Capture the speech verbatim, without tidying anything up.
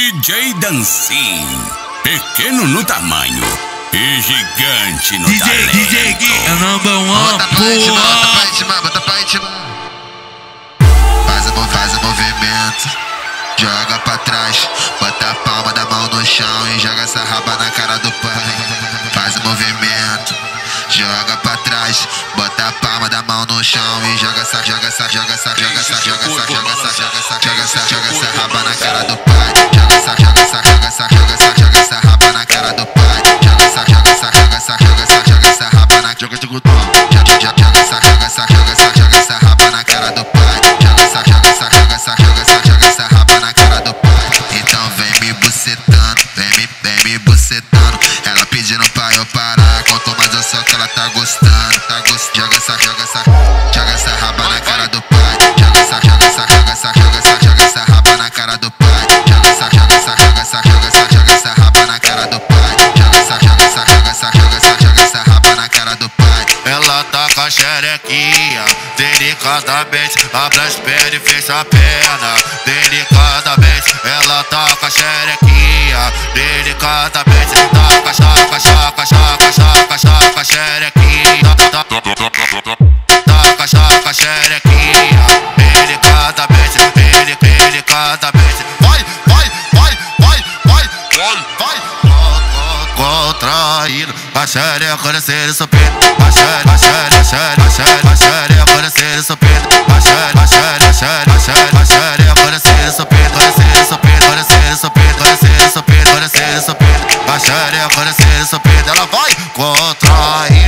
D J Dancin, pequeno no tamanho e gigante no D J, talento. D J Gui é number one, bota pra gente, bota pra gente, bota pra gente. Faz o, faz o movimento, joga pra trás, bota a palma da mão no chão e joga essa raba na cara do pai. Faz o movimento, joga pra trás, bota a palma da mão no chão e joga essa, joga essa, joga essa, joga essa, joga essa, joga essa, joga essa, joga essa, joga essa raba na cara do pai. Joga essa, joga essa, joga essa, joga essa, joga essa raba na cara do pai. Joga essa, joga essa, joga essa, joga essa, joga essa raba na joga de gutão. Joga essa, joga essa, joga essa, joga essa raba na cara do pai. Joga essa, joga essa, joga essa, joga essa, joga essa raba na cara do pai. Então vem me bucetando, vem me, vem me bucetando. Ela pedindo pra eu parar, quanto mais eu soco ela tá gostando, tá gostando. Joga essa, joga essa, joga essa raba na cara do pai. Joga essa, joga essa, joga essa, joga essa, joga essa raba na cara do pai. Joga essa, joga essa, joga essa, joga essa, joga essa raba na cara do pai. Joga essa, joga essa, joga essa, joga essa, joga essa raba na cara do pai. Ela tá com a xerequinha, delicadamente abre as pernas e fecha a perna. Delicadamente, ela tá com a xerequinha, delicadamente taca, chaca, chaca, chaca, chaca, chaca, xerequinha. Taca, chaca, xerequinha, delicadamente, delic, delicadamente. Vai, vai, vai, vai, vai, vai, vai. Contraindo a xereca descendo seu peito. A xereca, a xereca, a xereca, a xereca, a xereca descendo seu peito. A xereca, a xereca, a xereca, a xereca, a xereca descendo seu peito, descendo seu peito, descendo seu peito, descendo seu peito, descendo seu peito. A xereca descendo seu peito, ela vai contraindo.